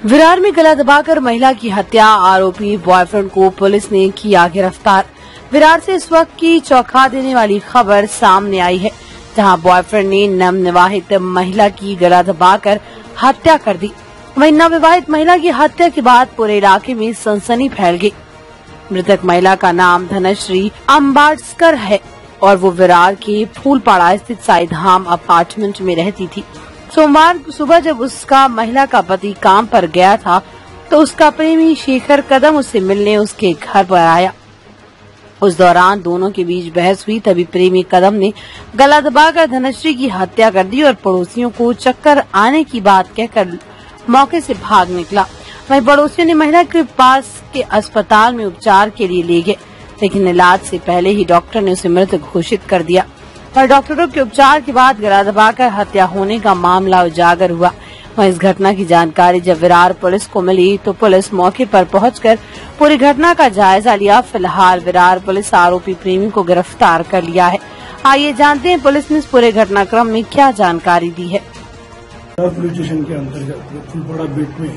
विरार में गला दबाकर महिला की हत्या, आरोपी बॉयफ्रेंड को पुलिस ने किया गिरफ्तार। विरार से इस वक्त की चौंका देने वाली खबर सामने आई है, जहां बॉयफ्रेंड ने नवविवाहित महिला की गला दबाकर हत्या कर दी। वहीं नवविवाहित महिला की हत्या के बाद पूरे इलाके में सनसनी फैल गई। मृतक महिला का नाम धनश्री अम्बाडकर है और वो विरार के फूलपाड़ा स्थित साईधाम अपार्टमेंट में रहती थी। सोमवार सुबह जब उसका महिला का पति काम पर गया था, तो उसका प्रेमी शेखर कदम उससे मिलने उसके घर पर आया। उस दौरान दोनों के बीच बहस हुई। तभी प्रेमी कदम ने गला दबाकर धनश्री की हत्या कर दी और पड़ोसियों को चक्कर आने की बात कहकर मौके से भाग निकला। वहीं पड़ोसियों ने महिला के पास के अस्पताल में उपचार के लिए ले गए, लेकिन इलाज से पहले ही डॉक्टर ने उसे मृत घोषित कर दिया। और डॉक्टरों के उपचार के बाद गला दबाकर हत्या होने का मामला उजागर हुआ। वहीं इस घटना की जानकारी जब विरार पुलिस को मिली, तो पुलिस मौके पर पहुंचकर पूरी घटना का जायजा लिया। फिलहाल विरार पुलिस आरोपी प्रेमी को गिरफ्तार कर लिया है। आइए जानते हैं पुलिस ने इस पूरे घटनाक्रम में क्या जानकारी दी है। पुलिस स्टेशन के अंतर्गत फूलपाड़ा बेट में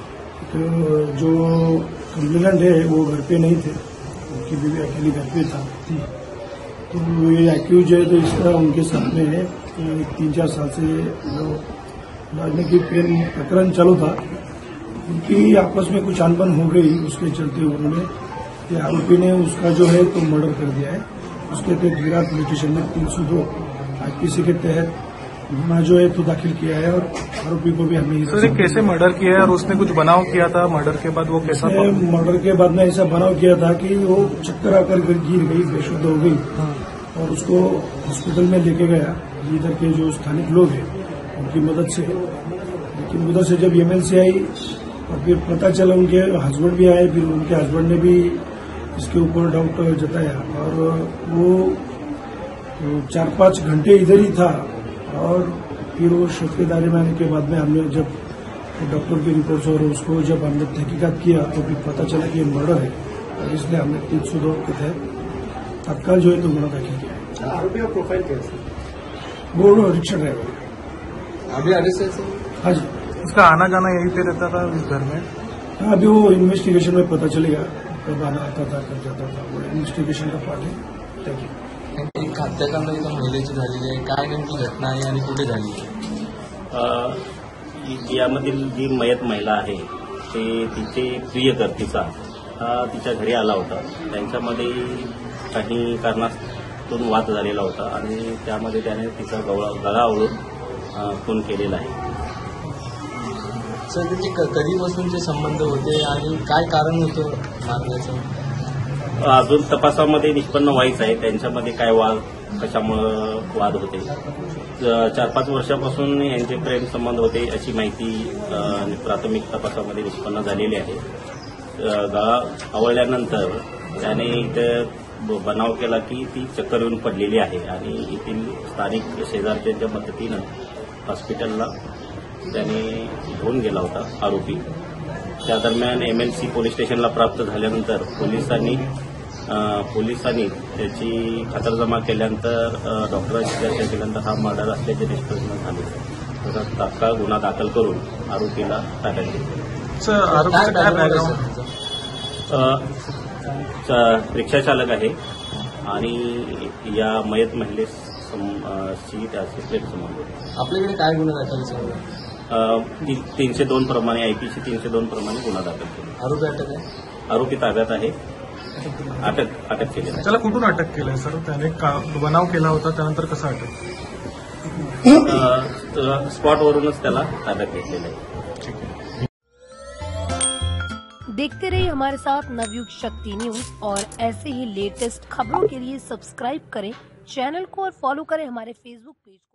तो जो कंप्लेनेंट है वो घर पे नहीं थे, उनकी बीवी अकेली घर पे था। तो ये एक्यूज है, तो इस तरह उनके साथ में है 3-4 साल से जो राजनीतिक प्रेम प्रकरण चालू था। उनकी आपस में कुछ अनबन हो गई, उसके चलते उन्होंने आरोपी ने उसका जो है तो मर्डर कर दिया है। उसके तहत विरार पुलिस स्टेशन में 302 आईपीसी के तहत गुना जो है तो दाखिल किया है और आरोपी को भी हमने सर कैसे मर्डर किया है और उसने कुछ बनाव किया था मर्डर के बाद, वो कैसा मर्डर के बाद में ऐसा बनाव किया था कि वो चक्कर आकर गिर गई, बेशुद्ध हो गई और उसको हॉस्पिटल में लेके गया। इधर के जो स्थानिक लोग हैं उनकी मदद से जब एमएलसी आई और फिर पता चला उनके हस्बैंड भी आए, फिर उनके हस्बैंड ने भी इसके ऊपर डाउट जताया और वो 4-5 घंटे इधर ही था। और फिर वो शक के दायरे में आने के बाद में हमने जब डॉक्टर की रिपोर्ट्स और उसको जब हमने तहकीकात किया तो फिर पता चला कि ये मर्डर है और इसलिए हमने 302 के तहत तत्काल जो है तो गुना दाखिल किया। आरोपी का प्रोफाइल कैसे? वो रिक्शा ड्राइवर अभी अरेस्ट है? हाँ जी। उसका आना जाना यहीं पे रहता था इस घर में? हाँ, अभी वो इन्वेस्टिगेशन में पता चलेगा कब आना आता था कब जाता था, वो इन्वेस्टिगेशन का पार्ट है। थँक्यू। एक हत्याकांड इथं महिलेची झालेली आहे, काय नेमकी घटना आहे आणि कुठे झाली आहे? यामधील जी मयत महिला आहे ते तिचे प्रियकर्तीचा तिच्या घरी आला होता। त्यांच्यामध्ये काही कारणास्तून वाद झालेला होता आणि त्यामध्ये त्याने तिचा गळा आवळून खून केलेला आहे। सर त्यांचे कधीपासूनचे संबंध होते आणि काय कारण होतं मारण्याचं? अजून तपासामध्ये निष्पन्न व्हायचं आहे त्यांच्यामध्ये काय वाद, कशामुळं वाद होते। 4-5 वर्षापासून यांचे प्रेम संबंध होते अशी माहिती प्राथमिक तपासामध्ये निष्पन्न झालेली आहे। गळा आवळल्यानंतर त्याने इथं बनाव केला की ती चक्कर येऊन पडलेली आहे आणि येथील स्थानिक शेजारच्या मदतीनं हॉस्पिटलला त्याने घेऊन गेला होता आरोपी। त्या दरम्यान एमएलसी पोलीस स्टेशनला प्राप्त झाल्यानंतर पोलिसांनी त्याची खातरजमा केल्यानंतर डॉक्टरांशी चर्चा केल्यानंतर हा मर्डर असल्याचे निष्पन्न झाले। तसा तात्काळ गुन्हा दाखल करून आरोपीला ताब्यात घेतले। रिक्षा चालक आहे आणि या मयत महिलेशी त्याचे प्रेम संबंध होते। आपल्याकडे काय गुन्हा दाखल झाला? 302 प्रमाणे आयपीसी 302 प्रमाणे गुन्हा दाखल केला। आरोपी अटक आहे? आरोपी ताब्यात आहे, अटक केली आहे। त्याला कुठून अटक केलंय सर? त्याने बनाव केला होता, त्यानंतर कसं अटक? स्पॉटवरूनच त्याला ताब्यात घेतलेलं आहे। देखते रहिए हमारे साथ नवयुग शक्ति न्यूज और ऐसे ही लेटेस्ट खबरों के लिए सब्सक्राइब करें चैनल को और फॉलो करें हमारे फेसबुक पेज को।